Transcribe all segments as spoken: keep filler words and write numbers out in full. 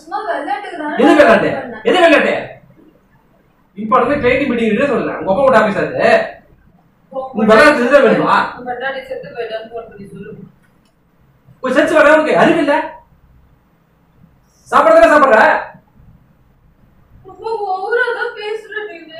சும்மா விளையாட்டுக்கு தான். எது விளையாட்டு? எது விளையாட்டு? இம்பார்ட்டன்ட் ட்ரெயினிங் மீட்டிங் கிட்ட சொல்றேன். உங்க அப்பா கூட ஆபீஸ் அது. உங்க விளையாட்டு செஞ்சா வேணுமா? உங்க டாடி செத்து போயிட்டான்னு போன் பண்ணி சொல்லு. போய் செஞ்சு வர உனக்கு அறிவு இல்ல? சாப்பிடுறதா சாப்பிடுற? ரொம்ப ஓவரா தான் பேசுற நீங்க.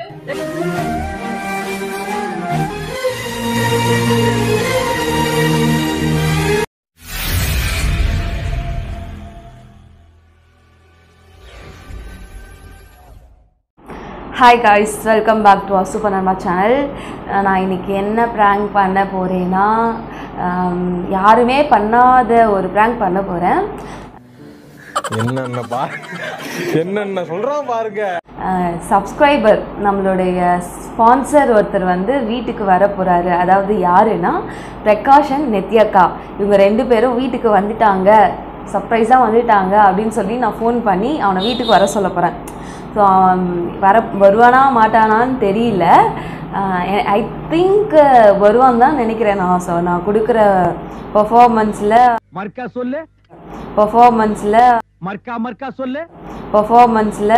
Hi guys, welcome back to super Narma channel. நான் இன்றைக்கி என்ன ப்ராங்க் பண்ண போகிறேன்னா, யாருமே பண்ணாத ஒரு ப்ராங்க் பண்ண போகிறேன். என்னென்ன பா என்னென்ன சொல்கிறான் பாருங்க. சப்ஸ்கிரைபர் நம்மளுடைய ஸ்பான்சர் ஒருத்தர் வந்து வீட்டுக்கு வர போகிறாரு. அதாவது யாருன்னா பிரகாஷன் நெத்யக்கா. இவங்க ரெண்டு பேரும் வீட்டுக்கு வந்துட்டாங்க, சர்ப்ரைஸாக வந்துட்டாங்க அப்படின்னு சொல்லி நான் ஃபோன் பண்ணி அவனை வீட்டுக்கு வர சொல்ல போகிறேன். ஸோ வர வருவானா மாட்டானான்னு தெரியல. ஐ திங்க் வருவான் தான் நினைக்கிறேன் நான். ஸோ நான் கொடுக்குற பர்ஃபார்மன்ஸில் மர்க்கா சொல்லு பர்ஃபார்மன்ஸில் மர்க்கா மர்க்கா சொல்லு பர்ஃபார்மன்ஸில்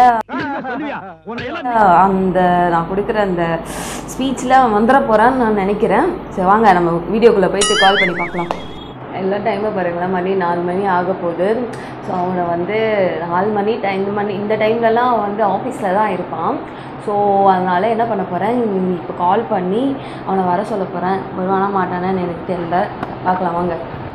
அந்த நான் கொடுக்குற அந்த ஸ்பீச்சில் வந்துட போகிறான்னு நான் நினைக்கிறேன். சரி வாங்க நம்ம வீடியோக்குள்ளே போயிட்டு கால் பண்ணி பார்க்கலாம். எல்லா டைமும் பாருங்களேன், மணி நாலு மணி ஆக போகுது. ஸோ அவனை வந்து நாலு மணி டைம் மணி இந்த டைம்லலாம் அவன் வந்து ஆஃபீஸில் தான் இருப்பான். ஸோ அதனால் என்ன பண்ண போகிறேன், இப்போ கால் பண்ணி அவனை வர சொல்ல போகிறேன். வருவானா மாட்டானான்னு எனக்கு தெரியல, பார்க்கலாம் வாங்க.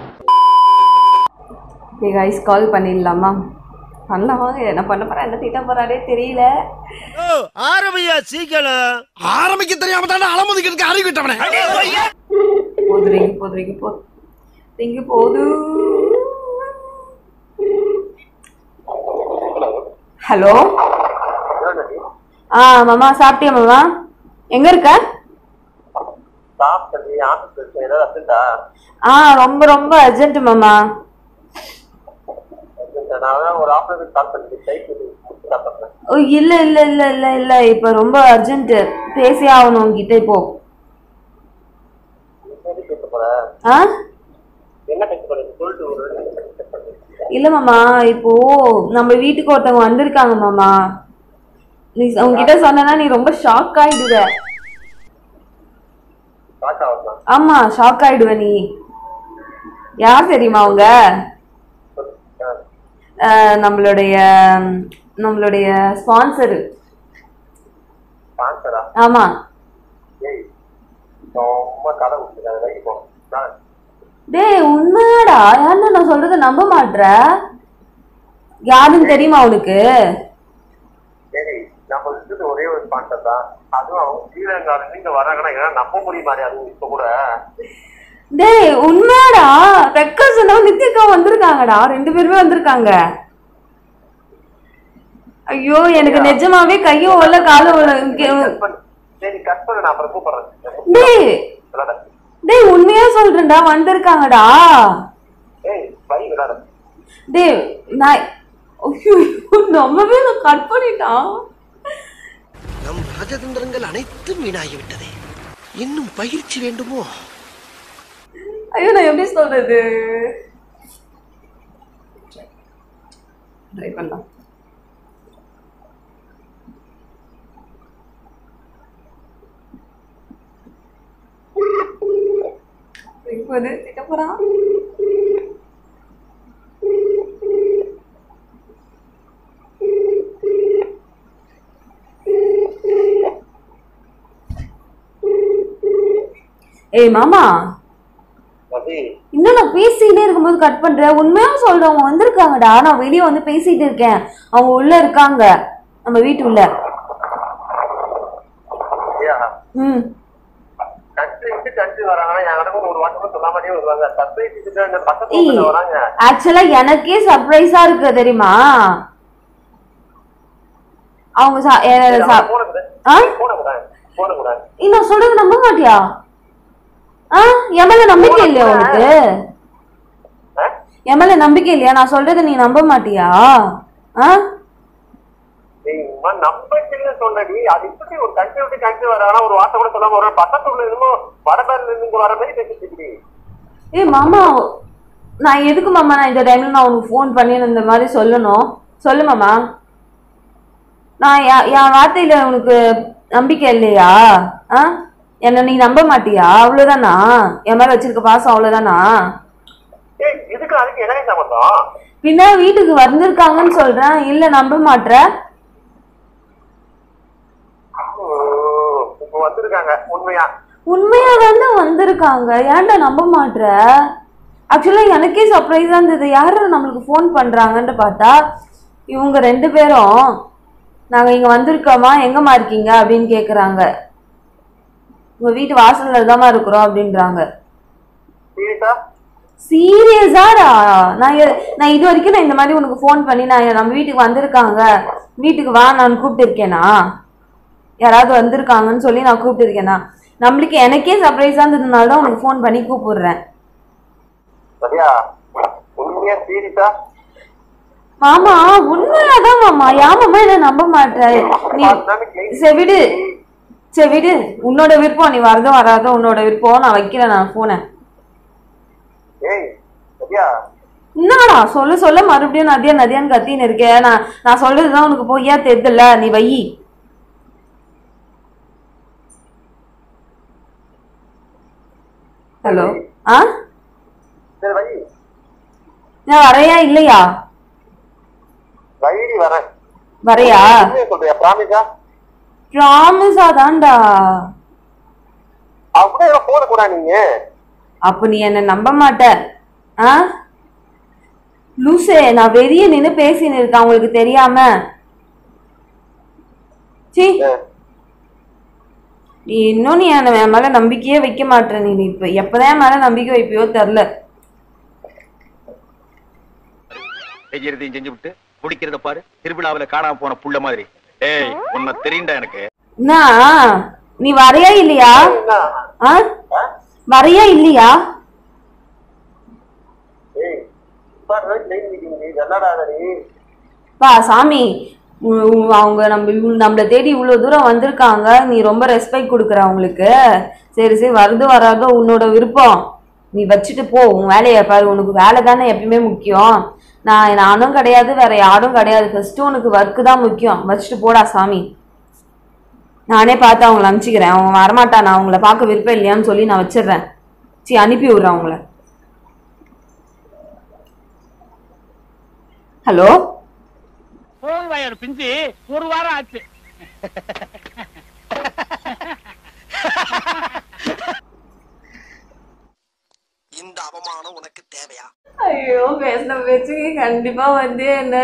ஓகே கைஸ், கால் பண்ணிடலாமா? பண்ணலாம் வாங்க. என்ன பண்ண போகிறேன், என்ன திட்ட போகிறாரே தெரியல. ஆரம்பியா சீக்கிரம். ஆரம்பிக்க தெரியாம தானே அலமுதிக்கிறதுக்கு அறிவு விட்டவனே. போதுறீங்க போதுறீங்க போ இங்க போது. ஹலோ. ஆ மாமா, சாப்பிட்டியா மாமா? எங்க இருக்க? ஆ ரொம்ப ரொம்ப அர்ஜென்ட் மாமா. இல்ல இல்ல இல்ல இல்ல இல்ல இப்ப ரொம்ப அர்ஜென்ட், பேசி ஆகணும் உங்ககிட்ட இப்போ. ஆ இல்ல மாமா, இப்போ நம்ம வீட்டுக்கு ஒருத்தவங்க வந்திருக்காங்க மாமா. நீ உங்ககிட்ட சொன்னா நீ ரொம்ப ஷாக் ஆயிடுவ. ஆமா ஷாக் ஆயிடுவ நீ. யார் தெரியுமா அவங்க? நம்மளுடைய நம்மளுடைய ஸ்பான்சரு. ஆமா. டேய் உண்மையாடா, யாருன்னு நான் சொல்றத நம்ப மாட்ற. யாருன்னு தெரியுமா உனக்கு? ஒரே ஒரு ஸ்பான்சர் தான், அதுவும் அவங்க ஸ்ரீலங்கால இருந்து வராங்கன்னா நம்ப முடியுமா? அது இப்ப கூட டேய் உண்மையாடா, பிரகாஷ் நித்யக்கா வந்திருக்காங்கடா, ரெண்டு பேருமே வந்திருக்காங்க. ஐயோ எனக்கு நிஜமாவே கையும் உள்ள காலும் உள்ள. சரி கட் பண்ணு, நான் அப்புறம் கூப்பிடுறேன். டேய் டேய் உண்மையா சொல்றேன்டா, வந்திருக்காங்கடா. டேய் நான் நம்மவே கட் பண்ணிட்டான். நம் ராஜதந்திரங்கள் அனைத்தும் வீணாகிவிட்டதே, இன்னும் பயிற்சி வேண்டுமோ? ஐயோ நான் எப்படி சொல்றது, ட்ரை பண்ணலாம். இப்போது திட்ட போறான். ஏய் மாமா, இன்னும் நான் பேசிட்டே இருக்கும்போது கட் பண்ற. உண்மையா சொல்றேன், அவங்க வந்திருக்காங்கடா. நான் வெளியே வந்து பேசிட்டு இருக்கேன், அவங்க உள்ள இருக்காங்க, நம்ம வீட்டு உள்ள. ம் ஆக்சுவலா எனக்கே சர்ப்ரைஸா இருக்கு தெரியுமா. அவங்க நான் சொல்றது நம்ப மாட்டியா? என் மேல நம்பிக்கை இல்லையா உனக்கு? என் மேல நம்பிக்கை இல்லையா? நான் சொல்றத நீ நம்ப மாட்டியா? ஏ மாமா, நான் எதுக்கு மாமா நான் இந்த டைம்ல நான் உனக்கு ஃபோன் பண்ணி இந்த மாதிரி சொல்லணும்? சொல்லு மாமா. நான் என் வார்த்தையில உனக்கு நம்பிக்கை இல்லையா? ஆ என்ன நீ நம்ப மாட்டியா? அவ்வளவுதானா? என் மேல வச்சிருக்க பாசம் அவ்வளவுதானா? இதுக்கு அதுக்கு என்ன சம்பந்தம்? பின்ன வீட்டுக்கு வந்திருக்காங்கன்னு சொல்றேன், இல்ல நம்ப மாட்ற? வந்திருக்காங்க. உண்மையா உண்மையா தானே வந்திருக்காங்க. ஏன்டா நம்ப மாட்ற? ஆக்சுவலா எனக்கே சர்ப்ரைஸா இருந்தது. யாரு நம்மளுக்கு போன் பண்றாங்கன்னு பார்த்தா இவங்க ரெண்டு பேரும் நாங்க இங்க வந்திருக்கோமா, எங்கம்மா இருக்கீங்க அப்படின்னு கேக்குறாங்க. உங்க வீட்டு வாசல்ல தாமா இருக்கிறோம் அப்படின்றாங்க. சீரியஸாடா? நான் நான் இது வரைக்கும் நான் இந்த மாதிரி உனக்கு போன் பண்ணி நான் நம்ம வீட்டுக்கு வந்திருக்காங்க, வீட்டுக்கு வா நான் கூப்பிட்டு இருக்கேனா? யாராவது வந்திருக்காங்கன்னு சொல்லி நான் கூப்பிட்டு இருக்கேனா? நம்மளுக்கு எனக்கே சர்ப்ரைஸா இருந்ததுனால தான் உனக்கு போன் பண்ணி கூப்பிடுறேன். மாமா உண்மையாதான் மாமா. யாமாமா என்ன நம்ப மாட்டேற நீ? சரி விடு, சரி விடு, உன்னோட விருப்பம். நீ வரதோ வராதோ உன்னோட விருப்பம். நான் வைக்கிறேன் நான் போன. என்னடா சொல்ல சொல்ல மறுபடியும் நதியா நதியான்னு கத்தின்னு இருக்கேன். நான் நான் சொல்றதுதான் உனக்கு பொய்யா தெரியுதுல்ல, நீ வை. ஹலோ. ஆ நான் வரையா இல்லையா? வரையா? ப்ராமிஸா தான்டா. அப்ப நீ என்ன நம்ப மாட்ட? ஆ லூசே, நான் வெளிய நின்னு பேசின்னு இருக்கேன் உங்களுக்கு தெரியாம. சீ, நீ இன்னும் நீ என் மேல நம்பிக்கையே வைக்க மாட்டேற. நீ இப்ப எப்பதான் என் மேல நம்பிக்கை வைப்பியோ தெரியல. செய்யறதையும் செஞ்சு விட்டு குடிக்கிறத பாரு, திருவிழாவில காணாம போன புள்ள மாதிரி. ஏய் உன்னை தெரியுண்டா எனக்கு. என்ன நீ வரையா இல்லையா? ஆ வரையா இல்லையா? பா சாமி, அவங்க நம்ம நம்மள தேடி இவ்வளவு தூரம் வந்திருக்காங்க, நீ ரொம்ப ரெஸ்பெக்ட் கொடுக்குற அவங்களுக்கு. சரி சரி, வருது வராதோ உன்னோட விருப்பம். நீ வச்சுட்டு போ, உன் வேலையை பாரு. உனக்கு வேலை தானே எப்பயுமே முக்கியம். நான் நானும் கிடையாது, வேற யாரும் கிடையாது. ஃபர்ஸ்ட் உனக்கு ஒர்க்கு தான் முக்கியம். வச்சுட்டு போடா சாமி. நானே பார்த்து அவங்களை அனுப்பிச்சிக்கிறேன். அவங்க வரமாட்டா, நான் அவங்கள பார்க்க விருப்பம் இல்லையான்னு சொல்லி நான் வச்சிடுறேன். சரி அனுப்பி விடுறேன் அவங்கள. ஹலோ. போன் வயர் பிஞ்சு ஒரு வாரம் ஆச்சு. இந்த அவமானம் உனக்கு தேவையா? ஐயோ, பேசின பேச்சுக்கு கண்டிப்பா வந்து என்ன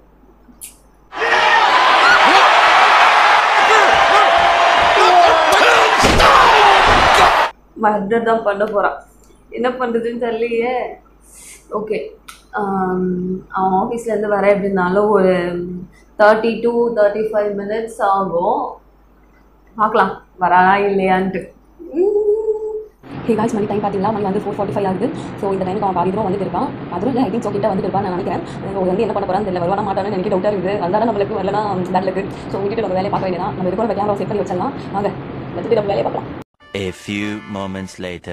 மர்டர் தான் பண்ண போறான். என்ன பண்றதுன்னு தெரியலையே. ஓகே, அவன் ஆஃபீஸ்ல இருந்து வர எப்படின்னாலும் ஒரு thirty two thirty five minutes ஆகும். பார்க்கலாம் வரானா இல்லையான்ட்டு. ஹே காய்ஸ், மணி டைம் பார்த்தீங்களா? மணி வந்து ஃபோர் ஃபார்ட்டி ஃபைவ் ஆகுது. ஸோ இந்த டைமுக்கு அவன் பாதி தூரம் வந்துட்டு இருக்கான். அதுவும் இல்லை, ஐ திங்க் ஸோ கிட்ட வந்துட்டு இருப்பான் நான் நினைக்கிறேன். வந்து என்ன பண்ண போறான்னு தெரியல, வருவானா மாட்டானு எனக்கு டவுட்டாக இருக்குது. அதனால நம்மளுக்கு வரலனா பேட் இருக்கு. ஸோ வீட்டு நம்ம வேலையை பார்க்க வேண்டியதான். நம்ம இருக்கிற கேமரா செட் பண்ணி வச்சிடலாம். வாங்க வச்சுட்டு நம்ம வேலையை பார்க்கலாம். A few moments later.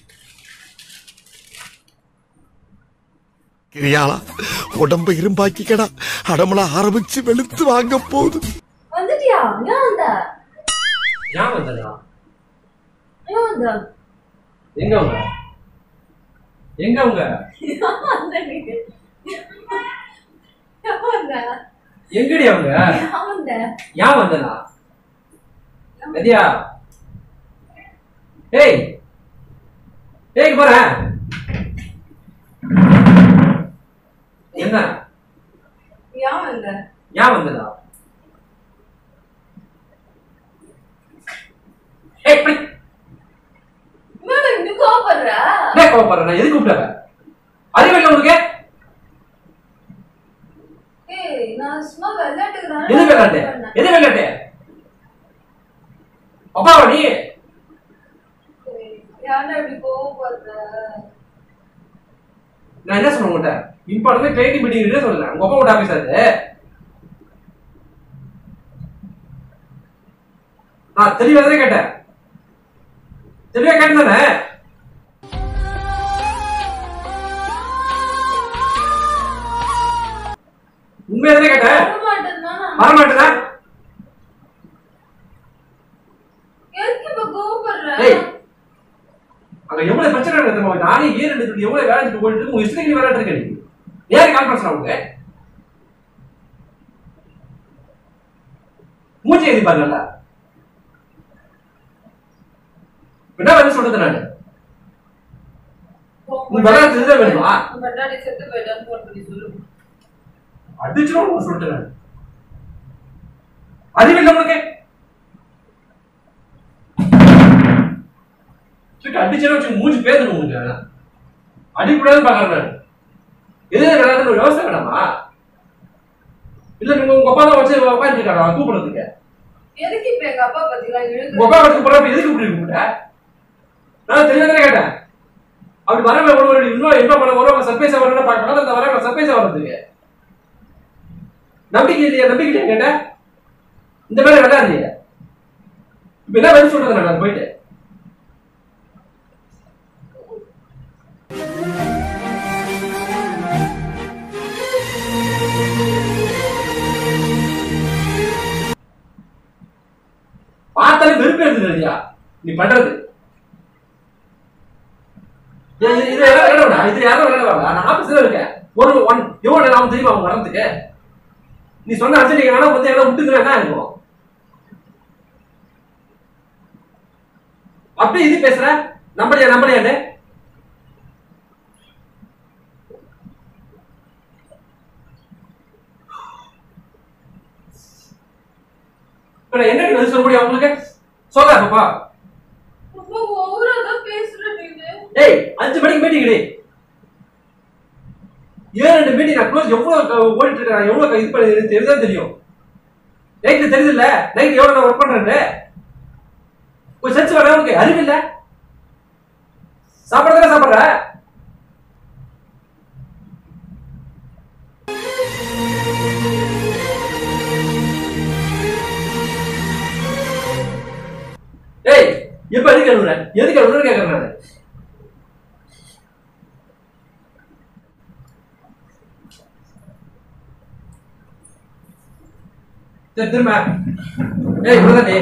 கிரியாளா உடம்ப இரும்பாக்கிக்கடா, அடமலா ஆரம்பிச்சு வெளுத்து வாங்க போகுது. வந்துட்டியா? ஏன் வந்த? ஏன் வந்தடா? ஏன் வந்த? எங்க அவங்க? எங்க அவங்க? எங்கடி அவங்க? ஏன் வந்தனா? நதியா, ஏய் ஏய் போற என்ன? ஏன் வந்த? ஏன் வந்தடா? ஏய் போய் மேல நீ கோபப்படுற? என்ன கோபப்படுற? நான் எதுக்கு கூப்பிட்டவ? அறிவில்லை உங்களுக்கு? ஏய் நான் சும்மா விளையாட்டுக்கு தான். எது விளையாட்டு? எது விளையாட்டு? அப்பாவா நீ? யாரா இப்படி கோபப்படுற? நான் என்ன சொல்ல உங்கள்கிட்ட? இம்பார்ட்டன் ட்ரைனிங் மீட்டிங் சொல்லல. உங்க அப்பா கூட ஆபீஸ் அது. நான் தெளிவா தானே கேட்டேன். தெளிவா கேட்டேன் தானே? உண்மை உண்மையா தானே கேட்டேன்? வரமாட்டேன்னா வர மாட்டேனா? எதுக்கு இப்ப கோவப்படுற? ஏய் அங்க எவ்வளவு பிரச்சனை நடக்குது? நானே ஏன் எடுத்து எவ்வளவு வேலை செஞ்சு போயிட்டு இருக்கு? உங்க இஷ்டத்துக்கு நீ விளையாட்டு இருக்க. நீ ஏன் கால் பேசுற? அவங்க மூச்சு எழுதி பாருங்கல்ல. என்ன வந்து சொல்றது? நானு நீ விளையாட்டு இதுதான் வேணுமா? பட்டாடி செத்து போயிட்டான்னு போன் பண்ணி சொல்லு. அடிச்சிடும் சொல்லிட்டு நான் அறிவில்லை உனக்கு. அடிச்சா மூஞ்சி பேசணும் உங்களுக்கு. அடிக்கூடாதுன்னு பாக்குறேன். எது விளையாட்டு விவசாயம் வேணாமா? இல்ல நீங்க உங்க அப்பா தான் வச்சு உட்காந்து இருக்காரா கூப்பிடுறதுக்கு? எதுக்கு இப்ப எங்க அப்பா பத்திலாம் இழுக்கு? உங்க அப்பா வச்சு கூப்பிடுறப்ப எதுக்கு கூப்பிட்டு கூப்பிட்ட? நான் தெளிவாக கேட்டேன். அப்படி வரவே ஒரு இன்னும் என்ன பண்ண வரும்? சர்ப்ரைஸா வரணும் பார்க்கலாம். அந்த வர சர்ப்ரைஸா வர்றதுக்கு நம்பிக்கை இல்லையா? நம்பிக்கை கேட்டேன். இந்த மாதிரி விளையாடுறீங்க. இப்ப என்ன பதில் சொல்றது? நான் போயிட்டு பார்த்தாலும் வெறுப்பு எடுத்துட்டு இல்லையா நீ பண்றது? இது யாரும் இது யாரும் விளையாடுவாங்க. நான் ஆபீஸ்ல இருக்கேன். ஒரு ஒன் எவ்வளவு நாம தெரியுமா அவங்க வரதுக்கு? நீ சொன்ன அர்ஜென்ட் வேணா வந்து எல்லாம் விட்டுக்கிறேன். என்ன இருக்கும் அப்படி இது பேசுற? நம்பலையா நம்பலையான்னு என்னடி வந்து சொல்ல முடியும் அவங்களுக்கு? சொல்ல பாப்பா. ஏய் அஞ்சு மணிக்கு மீட்டிங் டே. ஏன் ரெண்டு மீட்டிங் நான் க்ளோஸ் எவ்வளவு ஓடிட்டு இருக்கேன், எவ்வளவு இது பண்ணி தெரியுதா? தெரியும். நைட்ல தெரியுது இல்ல நைட் எவ்வளவு நான் ஒர்க் பண்றேன். கொஞ்சம் சென்ஸ் வர உனக்கு அறிவு இல்ல? சாப்பிடறதுல சாப்பிடுற ஏய் எப்ப எதுக்கு எழுதுற? எதுக்கு எழுதுற கேக்குறேன் நானு. சரி திரும்ப ஏய் இவ்வளவுதானே?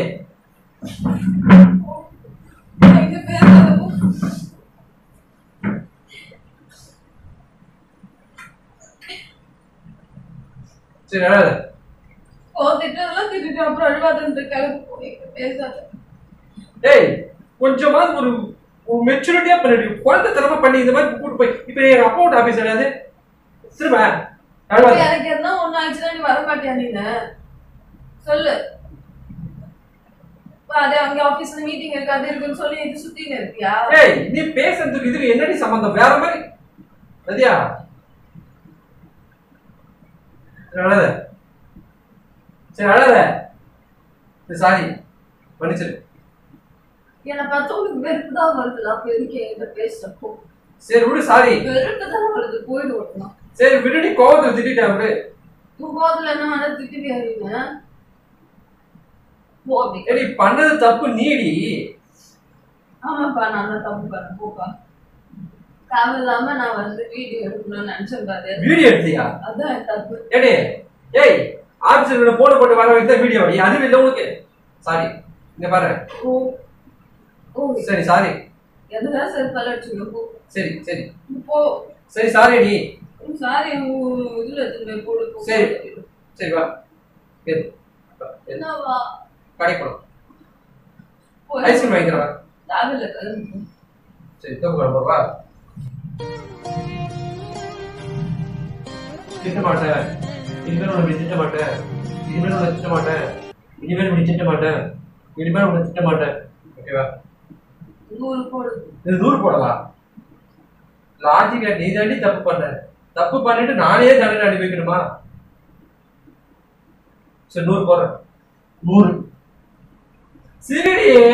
சரி அழாத. ஓ திட்டலாம் திட்டு அப்புறம் அழுவாதன்றதுக்காக பேசாத. ஏய் கொஞ்சமாவது ஒரு மெச்சூரிட்டியா பண்ணி குழந்தை தரமா பண்ணி இந்த மாதிரி கூட்டு போய் இப்ப எங்க அக்கௌண்ட் ஆபீஸ் கிடையாது. திரும்ப எனக்கு என்ன ஒண்ணு ஆச்சுன்னா நீ வர மாட்டியா? நீங்க சொல்லு. அதே அங்க ஆபீஸ்ல மீட்டிங் இருக்கு அது இருக்குன்னு சொல்லி இது சுத்தின்னு இருக்கியா? ஏய் நீ பேசுறதுக்கு இதுக்கு என்னடி சம்பந்தம்? வேற மாதிரி சரியா? அழாத. சரி அழாத. சாரி மன்னிச்சிரு. என்னை பார்த்தா உங்களுக்கு வெறுப்பு தான் வருது. அப்ப எதுக்கு என்கிட்ட பேசுறப்போ? சரி விடு. சாரி வெறுப்பு தான் வருது. போயிடு ஓட்டலாம். சரி விடுடி. கோவத்தை திட்டா விடு. கோவத்துல என்ன வேணா திட்டியா? நீங்க ஏடி பண்ணது தப்பு நீடி. ஆமாப்பா நான் தான் தப்பு பண்ண. போப்பா. தேவையில்லாம நான் வந்து வீடியோ எடுக்கணும்னு நினைச்சேன் பாரு. வீடியோ எடுத்தியா? அதான் தப்பு. ஏடி ஏய் ஆபீஸ்ல போன போட்டு வர வைத்த வீடியோ நீ அது இல்ல உனக்கு. சாரி இங்க பாரு. ஓ ஓ சரி சாரி. எதுனா செல்ஃபால அடிச்சுக்கோ. போ. சரி சரி போ. சரி சாரி டி. சாரி இதுல எடுத்து போடு. சரி சரி வா. கேளு. என்னவா? கடை போலாம். ஐஸ்கிரீம் வாங்கிக்கிறவா? தேவையில்ல கிளம்பு. சரி தப்பு கிளம்பு வா. திட்ட மாட்டேன். இனிமேல் உனக்கு திட்ட மாட்டேன். இனிமேல் உனக்கு திட்ட மாட்டேன். இனிமேல் உனக்கு திட்ட மாட்டேன். இனிமேல் உனக்கு திட்ட மாட்டேன். ஓகேவா? நூறு போடு. இது நூறு போடலாம். லாஜிக்கா நீ தாண்டி தப்பு பண்ண. தப்பு பண்ணிட்டு நானே தண்டனை அனுபவிக்கணுமா? சரி நூறு போடுறேன். நூறு சரிடியே.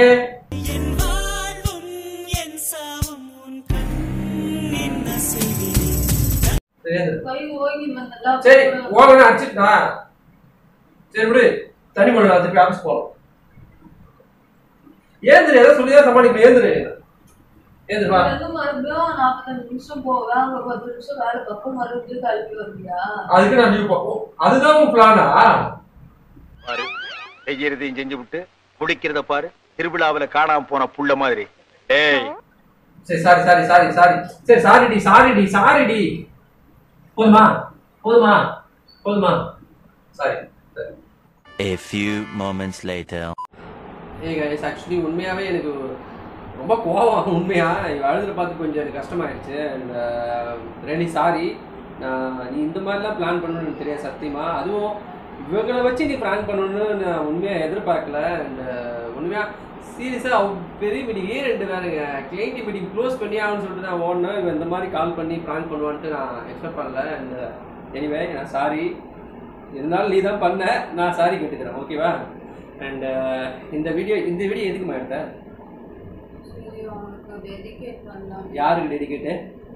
சரி ஓகே அடிச்சுட்டா. சரி விடு. தனி மொழி திருப்பி ஆபீஸ் போறோம். ஏந்திரு. ஏதோ சொல்லிதான் சமாளிக்கணும். ஏந்திரு ஏதுப்பா மறுபடியும் நாற்பத்தஞ்சு நிமிஷம் போவேன், அங்க பத்து நிமிஷம் வேலை பக்கம் மறுபடியும் கல்வி வருவியா? அதுக்கு நான் லீவ் பார்ப்போம். அதுதான் உன் பிளானா? பாரு, செய்யறதையும் செஞ்சு விட்டு குடிக்கிறத பாரு, திருவிழாவில காணாம போன புள்ள மாதிரி. ஏய் சரி சாரி சாரி சாரி சாரி சரி சாரிடி சாரிடி சாரிடி போதுமா போதுமா போதுமா sorry. A few moments later. ஏய் गाइस, ஆக்சுவலி உண்மையாவே எனக்கு ரொம்ப கோவம். உண்மையா இவ அழுதுற பார்த்து கொஞ்சம் எனக்கு கஷ்டமாயிடுச்சு. And ready sorry. நீ இந்த மாதிரிலாம் பிளான் பண்ணணும்னு எனக்கு தெரியாது சத்தியமா. அதுவும் இவங்களை வச்சு நீ பிளான் பண்ணணும்னு நான் உண்மையாக எதிர்பார்க்கல. அண்ட் உண்மையாக சீரியஸாக பெரிய மீட்டிங்கே ரெண்டு வேறுங்க கிளைண்ட் மீட்டிங் க்ளோஸ் பண்ணி ஆகுன்னு சொல்லிட்டு நான் ஓடணும். இவன் இந்த மாதிரி கால் பண்ணி பிளான் பண்ணுவான்ட்டு நான் எக்ஸ்பெக்ட் பண்ணல. அண்ட் எனிவே நான் சாரி. இருந்தாலும் நீ தான் பண்ண, நான் சாரி கேட்டுக்கிறேன், ஓகேவா? அண்ட் இந்த வீடியோ இந்த வீடியோ எதுக்குமா எடுத்தேன்? யாருக்கு டெடிகேட்டு?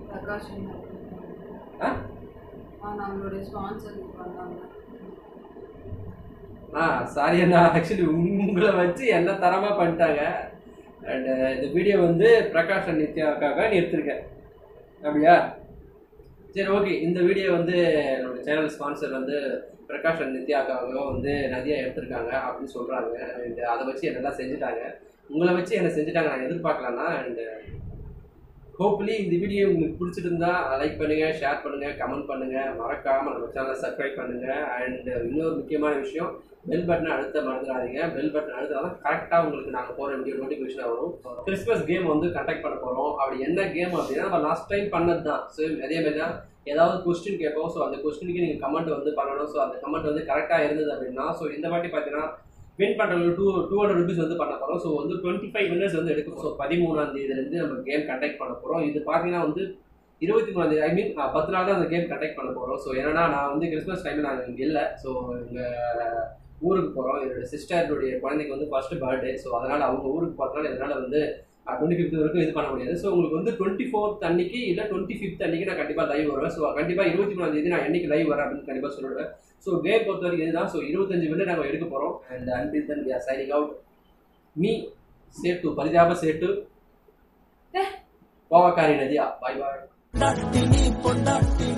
ஆ சாரி அண்ணா, ஆக்சுவலி உங்களை வச்சு என்ன தரமாக பண்ணிட்டாங்க. அண்ட் இந்த வீடியோ வந்து பிரகாஷ் அண்ட் நித்யாவுக்காக நீ எடுத்திருக்கேன் அப்படியா? சரி ஓகே. இந்த வீடியோ வந்து என்னோட சேனல் ஸ்பான்சர் வந்து பிரகாஷ் அண்ட் நித்யாக்காக வந்து நிறைய எடுத்திருக்காங்க அப்படின்னு சொல்கிறாங்க. அண்ட் அதை வச்சு என்னெல்லாம் செஞ்சுட்டாங்க, உங்களை வச்சு என்ன செஞ்சுட்டாங்க நான் எதிர்பார்க்கலான்னா. அண்ட் ஹோப்ஃபுல்லி இந்த வீடியோ உங்களுக்கு பிடிச்சிருந்தா லைக் பண்ணுங்கள், ஷேர் பண்ணுங்கள், கமெண்ட் பண்ணுங்கள், மறக்காமல் நம்ம சேனலை சப்ஸ்கிரைப் பண்ணுங்கள். அண்ட் இன்னொரு முக்கியமான விஷயம், பெல் பட்டனை அழுத்த மறந்துடாதீங்க. பெல் பட்டன் அழுத்தாதான் கரெக்டாக உங்களுக்கு நாங்கள் போகிற வீடியோ நோட்டிஃபிகேஷன் வரும். கிறிஸ்மஸ் கேம் வந்து கண்டக்ட் பண்ண போகிறோம். அப்படி என்ன கேம் அப்படின்னா நம்ம லாஸ்ட் டைம் பண்ணது தான். ஸோ அதே மாதிரி தான் ஏதாவது கொஸ்டின் கேட்போம். ஸோ அந்த கொஸ்டினுக்கு நீங்கள் கமெண்ட் வந்து பண்ணணும். ஸோ அந்த கமெண்ட் வந்து கரெக்டாக இருந்தது அப்படின்னா ஸோ இந்த வாட்டி பார்த்தீங்கன்னா வின் பண்ணுறவங்க டூ டூ ஹண்ட்ரட் ருபீஸ் வந்து பண்ண போகிறோம். ஸோ வந்து டுவெண்ட்டி ஃபைவ் வின்னர்ஸ் வந்து எடுக்கும். ஸோ பதிமூணாம் தேதியிலேருந்து நம்ம கேம் கண்டக்ட் பண்ண போகிறோம். இது பார்த்தீங்கன்னா வந்து இருபத்தி மூணாம் தேதி ஐ மீன் பத்து நாள் தான் அந்த கேம் கண்டக்ட் பண்ண போகிறோம். ஸோ ஏன்னா நான் வந்து கிறிஸ்மஸ் டைமில் நாங்கள் இங்கே இல்லை. ஸோ எங்கள் ஊருக்கு போகிறோம். என்னோட சிஸ்டருடைய குழந்தைக்கு வந்து ஃபர்ஸ்ட் பர்த்டே. ஸோ அதனால் அவங்க ஊருக்கு பார்த்தனால இதனால் வந்து டுவெண்ட்டி ஃபிஃப்த் வரைக்கும் இது பண்ண முடியாது. ஸோ உங்களுக்கு வந்து டுவெண்ட்டி ஃபோர்த் அன்னைக்கு இல்லை டுவெண்ட்டி ஃபிஃப்த் அன்னைக்கு நான் கண்டிப்பாக லைவ் வருவேன். ஸோ கண்டிப்பாக இருபத்தி மூணாம் தேதி நான் என்னைக்கு லைவ் வரேன் அப்படின்னு கண்டிப்பாக சொல்லிடுவேன். ஸோ கேம் பொறுத்த வரைக்கும் இதுதான். ஸோ இருபத்தஞ்சு வின்னர் நாங்கள் எடுக்க போகிறோம். And until then we are signing out. மீ சேட்டு பரிதாப சேட்டு கோவக்காரி நதியா. பாய் பாய்.